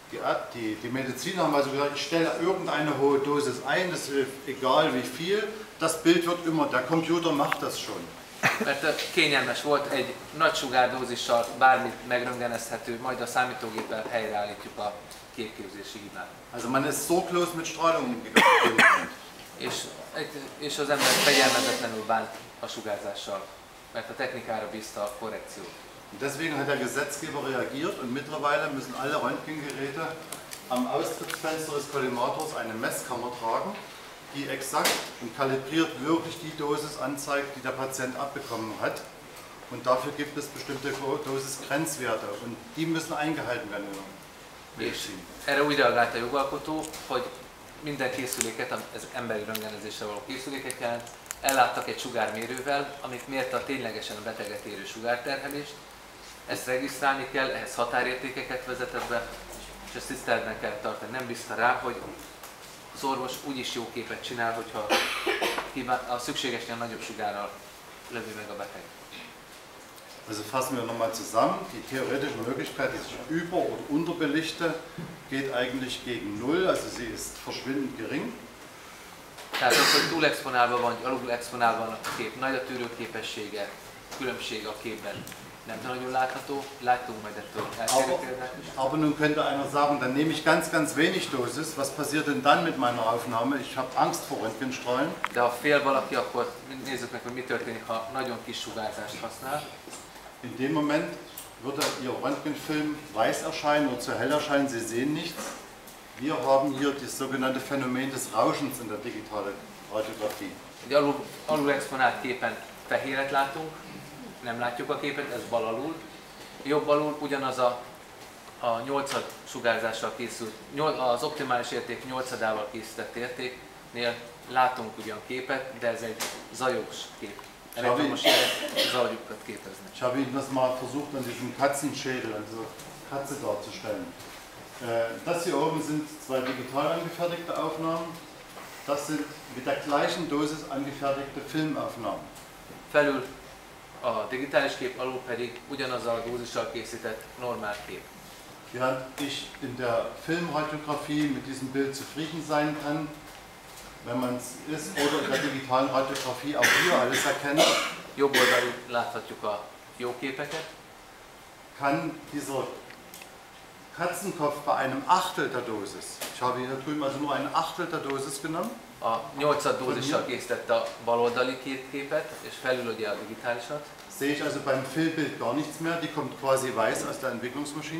Die Mediziner haben also gesagt, ich stelle irgendeine hohe Dosis ein, das hilft egal wie viel, das Bild wird immer, der Computer macht das schon. Mert kényelmes volt, egy nagy sugárdózissal bármit megröntgenezhető, majd a számítógéppel helyreállítjuk a képképzési hibát. Also man ist sorglos mit Strahlung umgegangen. És az ember fegyelmezetlenül bánt a sugárzással, mert a technikára bízta a korrekciót. Deswegen hat der Gesetzgeber reagiert und mittlerweile müssen alle Röntgengeräte am Austrittsfenster des Kollimators eine Messkammer tragen, die exakt und kalibriert wirklich die Dosis anzeigt, die der Patient abbekommen hat. Und dafür gibt es bestimmte Dosisgrenzwerte und die müssen eingehalten werden in der Medizin. Erre úgy reagált a jogalkotó, hogy minden készüléket, az emberi röntgenezésre való készüléket jelent, elláttak egy sugármérővel, amit mérte a ténylegesen a beteget érő sugárterhelést. Ezt regisztrálni kell, ehhez határértékeket vezetett be, és ezt tiszteletben kell tartani. Nem bízta rá, hogy az orvos úgyis jó képet csinál, hogyha a szükségesnél nagyobb sugárral lövi meg a beteg. Also fassen wir nochmal zusammen, die theoretische Möglichkeit, dass ich über- oder unterbelichte, geht eigentlich gegen null, also sie ist verschwindend gering. Tehát az, hogy túlexponálva van, vagy alulexponálva van a kép, nagy a tűrőképessége, különbség a képben nem nagyon látható, láttunk majd ettől eltérő példát is. Aber nun könnte einer sagen, dann nehme ich ganz wenig Dosis, was passiert denn dann mit meiner Aufnahme? Ich habe Angst vor Röntgenstrahlen. De ha fél valaki, akkor nézzük meg, hogy mi történik, ha nagyon kis sugárzást használ. In dem Moment würde Ihr Röntgenfilm weiß erscheinen oder zu hell erscheinen, Sie sehen nichts. Wir haben hier das sogenannte Phänomen des Rauschens in der digitalen Radiografie. Egy alul exponált képen fehéret látunk, nem látjuk a képet, ez bal alul. Jobb alul ugyanaz a 8 sugárzással készült, az optimális érték 8-ával készített értéknél látunk ugyan képet, de ez egy zajos kép. Elektromos jelek zajokat képeznek. Ich habe Ihnen das mal versucht an diesem Katzenschädel, an dieser Katze darzustellen. Das hier oben sind zwei digital angefertigte Aufnahmen. Das sind mit der gleichen Dosis angefertigte Filmaufnahmen. Felül a digitális kép, alul pedig ugyanazzal a dózissal készített normál kép. Während ich in der Filmradiografie mit diesem Bild zufrieden sein kann, wenn man es ist, oder in der digitalen Radiografie auch hier alles erkennt, Jobb oldalon láthatjuk a jó képeket. kann dieser Katzenkopf bei einem Achtel der Dosis, ich habe hier drüben also nur ein Achtel der Dosis genommen, A 8 dózissal készítette a baloldali képet, és felül ugye a digitálisat. sehe ich also beim Filmbild gar nichts mehr, die kommt quasi weiß aus der Entwicklungsmaschine.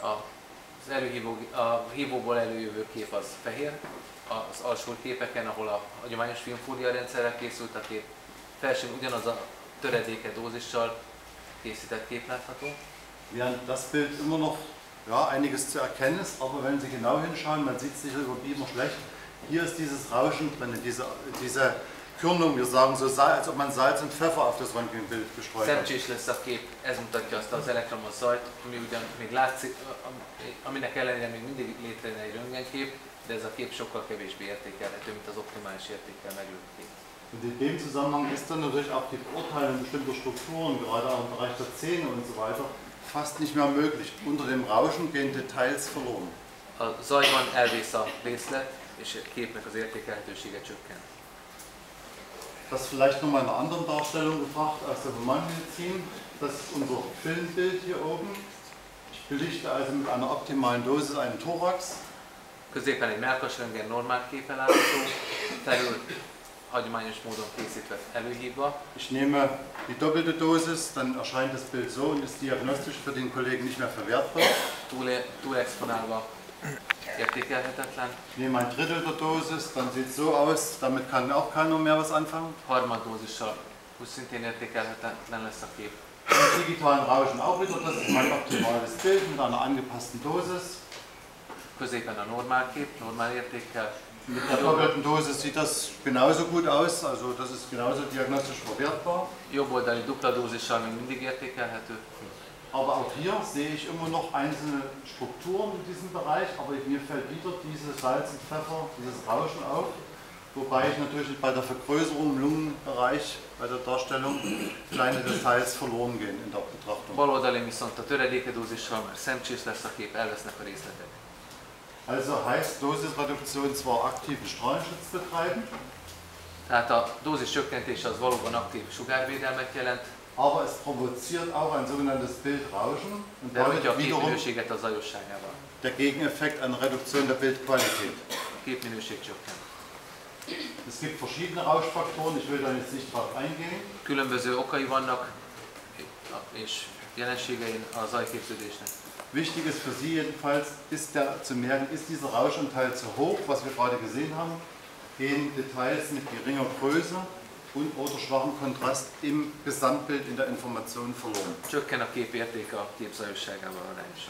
A hívóból előjövő kép az fehér, az alsó képeken, ahol a hagyományos filmfólia rendszerrel készült a kép, felsőn ugyanaz a töredéke dózissal készített kép látható. Während das Bild immer noch einiges zu erkennen ist, aber wenn Sie genau hinschauen, man sieht es sicher über Beamer schlecht, hier ist dieses Rauschen drin, diese Körnung, wir sagen so, als ob man Salz und Pfeffer auf das Röntgenbild gestreut hat. Szemcsés lesz a kép, ez mutatja azt az elektromos zajt, ami ugyan még látszik, aminek ellenére még mindig létrejön egy röntgenkép, de ez a kép sokkal kevésbé értékelhető, mint az optimális értékkel megült kép. Und in dem Zusammenhang ist dann natürlich auch die Beurteilung bestimmter Strukturen, gerade auch im Bereich der Zähne und so weiter, fast nicht mehr möglich. Unter dem Rauschen gehen Details verloren. A zajban elvész a részlet, és a képnek az értékelhetősége csökken. Das vielleicht nochmal in einer anderen Darstellung gebracht aus der Humanmedizin. Das ist unser Filmbild hier oben. Ich belichte also mit einer optimalen Dosis einen Thorax. Középen egy mellkasröntgen normál képe látható, felül hagyományos módon készítve előhívva. Ich nehme die doppelte Dosis, dann erscheint das Bild so und ist diagnostisch für den Kollegen nicht mehr verwertbar. Túl exponálva értékelhetetlen. Ich nehme ein Drittel der Dosis, dann sieht es so aus, damit kann auch keiner mehr was anfangen. Harmaddózissal úgy szintén értékelhetetlen lesz a kép. Im digitalen Rauschen auch wieder, das ist mein optimales Bild mit einer angepassten Dosis. Középen a normál kép, normál értékkel. Mit der doppelten Dosis sieht das genauso gut aus, also das ist genauso diagnostisch verwertbar. Jobb oldali dupla dózissal még mindig értékelhető. Aber auch hier sehe ich immer noch einzelne Strukturen in diesem Bereich, aber mir fällt wieder diese Salz und Pfeffer, dieses Rauschen auf, wobei ich natürlich bei der Vergrößerung im Lungenbereich, bei der Darstellung, kleine Details verloren gehen in der Betrachtung. Bal oldalon viszont a töredéke dózissal már szemcsés lesz a kép, elvesznek a részletek. Also heißt Dosisreduktion zwar aktiven Strahlenschutz betreiben, Tehát a dózis csökkentése az valóban aktív sugárvédelmet jelent, aber es provoziert auch ein sogenanntes Bildrauschen und de rontja a damit wiederum képminőséget a zajosságával. der Gegeneffekt eine Reduktion der Bildqualität. A képminőség csökken. Es gibt verschiedene Rauschfaktoren, ich will da jetzt nicht drauf eingehen. Különböző okai vannak és jelenségei a zajképződésnek. Wichtig ist für Sie jedenfalls, zu merken, ist dieser Rauschanteil zu hoch, was wir gerade gesehen haben, gehen Details mit geringer Größe und oder schwachem Kontrast im Gesamtbild in der Information verloren. Csökken a kép értéke a kép zajosságával arányosan.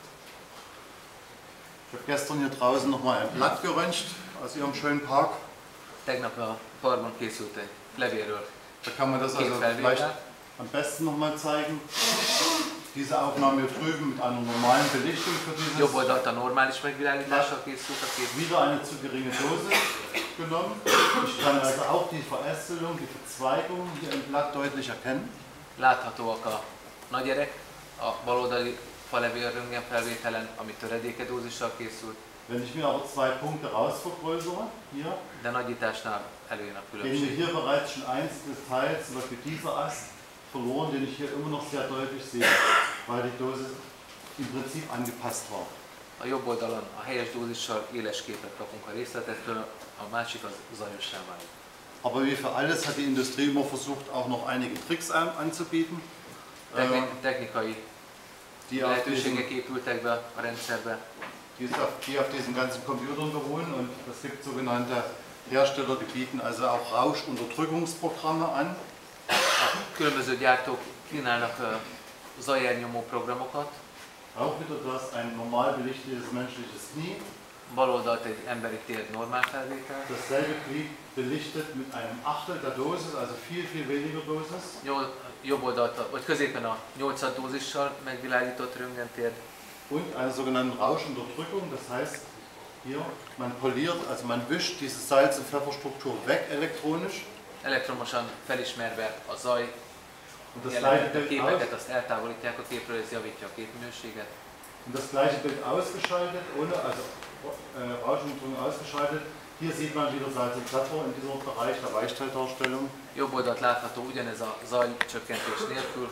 Ich habe gestern hier draußen nochmal ein Blatt geröntgt aus Ihrem schönen Park. Tegnap a parkban készült egy levélről. Da kann man das also vielleicht am besten nochmal zeigen. Diese Aufnahme hier drüben mit einer normalen Belichtung für dieses. Jobb oldalt a normális megvilágítással készült a kép. Wieder eine zu geringe Dosis genommen. Ich kann also auch die Verästelung, die Verzweigung hier im Blatt deutlich erkennen. Láthatóak a nagy erek, a baloldali falevél röntgenfelvételen, ami töredéke dózissal készült. Wenn ich mir aber zwei Punkte rausvergrößere, hier, de nagyításnál előjön a gehen wir különbség. hier bereits schon eins Detail, zum Beispiel dieser Ast, verloren, den ich hier immer noch sehr deutlich sehe, weil die Dosis im Prinzip angepasst war. A jobb oldalon a helyes dózissal éles képet kapunk a részletektől, a másik az zajossá válik. Aber wie für alles hat die Industrie immer versucht, auch noch einige Tricks anzubieten, Technikai die auf lehetőségek épültek be a rendszerbe, die auf diesen ganzen Computern beruhen, und es gibt sogenannte Hersteller, die bieten also auch Rauschunterdrückungsprogramme an. A különböző gyártók kínálnak zajernyomó programokat, Auch wieder das, ein normal belichtetes menschliches Knie. bal oldalt egy emberi tér normál felvétel, Dasselbe Knie belichtet mit einem Achtel der Dosis, also viel weniger Dosis. jobb oldalt, vagy középen a 8 dózissal megvilágított röntgentér, Und eine sogenannte Rauschunterdrückung, das heißt, hier, man poliert, also man wischt diese Salz- und Pfefferstruktur weg elektronisch. elektromosan felismerve a zaj Und das gleiche jelenet, a Bild képeket azt eltávolítják a képről, ez javítja a képminőséget. Und das gleiche Bild ausgeschaltet, ohne, also Rauschunterdrückung ausgeschaltet. Hier sieht man wieder Salz und Pfeffer in diesem Bereich der Weichstelldarstellung. Jobb oldalt látható ugyanez a zajcsökkentés nélkül.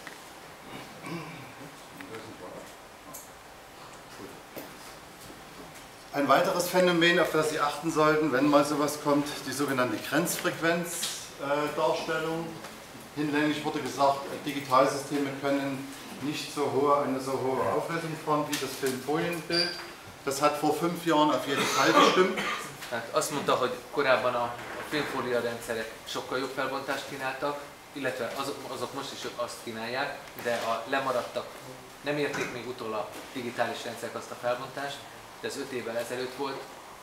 Ein weiteres Phänomen, auf das Sie achten sollten, wenn mal sowas kommt, die sogenannte Grenzfrequenzdarstellung. Hinlänglich wurde gesagt, Digitalsysteme können nicht eine so hohe Auflösung fahren wie das Filmfolienbild. Das hat vor 5 Jahren auf jeden Fall gestimmt. Tehát azt mondta, hogy korábban a filmfólia rendszerek sokkal jobb felbontást kínáltak, illetve azok most is azt kínálják, de a lemaradtak nem érték még utol a digitális rendszerek azt a felbontást, de ez 5 évvel ezelőtt volt.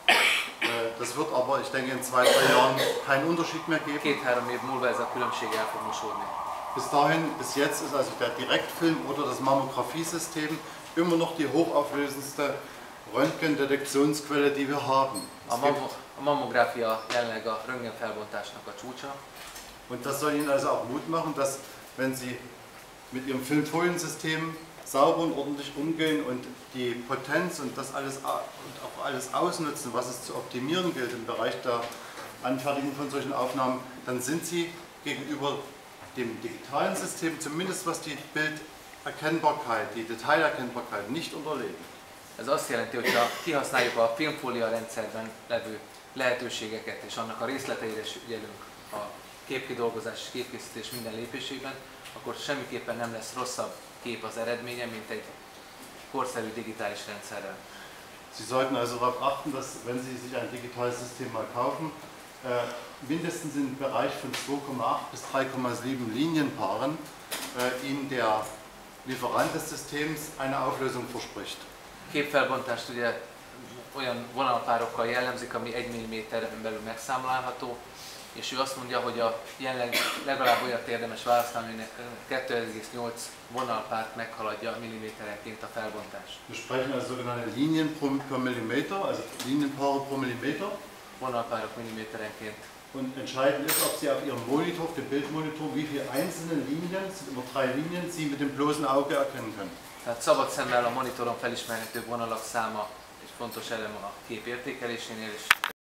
Das wird aber, ich denke, in 2-3 Jahren keinen Unterschied mehr geben. 2-3 év múlva ez a különbség el fog mosódni. Bis dahin, bis jetzt ist also der Direktfilm oder das Mammografiesystem immer noch die hochauflösendste Röntgendetektionsquelle, die wir haben. A mammográfia jelenleg a röntgenfelbontásnak a csúcsa. Und das soll Ihnen also auch Mut machen, dass wenn Sie mit Ihrem Filmfoliensystem sauber und ordentlich umgehen und die Potenz und das alles und auch alles ausnutzen, was es zu optimieren gilt im Bereich der Anfertigung von solchen Aufnahmen, dann sind Sie gegenüber dem digitalen System, zumindest was die Bilderkennbarkeit, die Detailerkennbarkeit, nicht unterlegen. Ez azt jelenti, hogy ha kihasználjuk a filmfólia rendszerben levő lehetőségeket, és annak a részleteire is ügyelünk a képkidolgozás és képkészítés minden lépésében, akkor semmiképpen nem lesz rosszabb kép az eredménye, mint egy korszerű digitális rendszerrel. Sie sollten also darauf achten, dass, wenn Sie sich ein digitales System mal kaufen, mindestens im Bereich von 2,8 bis 3,7 Linienpaaren Ihnen der Lieferant des Systems eine Auflösung verspricht. Képfelbontást ugye olyan vonalpárokkal jellemzik, ami 1 mm-en belül megszámlálható, és ő azt mondja, hogy a jelenleg legalább olyat érdemes választani, aminek 2,8 vonalpárt meghaladja milliméterenként a felbontás. Wir sprechen also sogenannte Linien per Millimeter, also Linienpaare pro Millimeter. Vonalpárok milliméterenként. Und entscheidend ist, ob Sie auf Ihrem Monitor, auf dem Bildmonitor, wie viele einzelne Linien, es sind immer 3 Linien, Sie mit dem bloßen Auge erkennen können. Tehát szabad szemmel a monitoron felismerhető vonalak száma egy fontos elem a kép értékelésénél, és